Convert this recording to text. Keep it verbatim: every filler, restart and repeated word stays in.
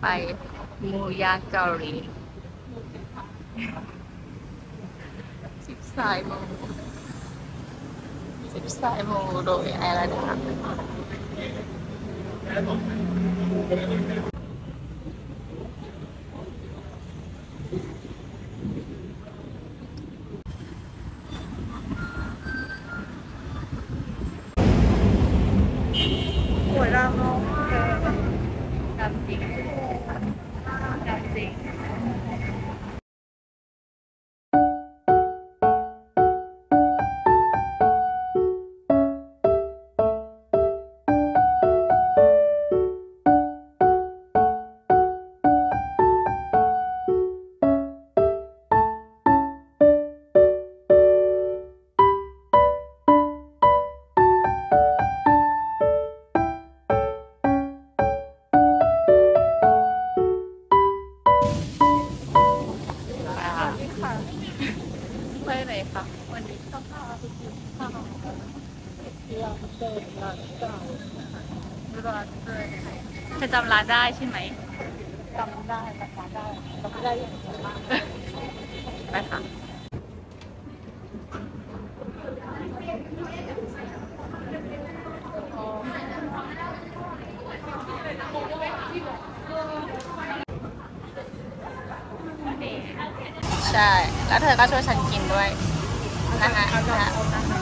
ยหมูย่างเกาหลีสิบสายหมูสิบสายหมูโดยไอราดาหวยรางน้องกำจริงกำจริงไปไหนคะวันนี้ต้องพาไปกินข้าวร้านเดินร้านเก่าร้านเดินเธอจำร้านได้ใช่ไหมจำได้จำได้จำไม่ได้ยังไปค่ะใช่แล้วเธอก็ช่วยฉันกินด้วยนะคะ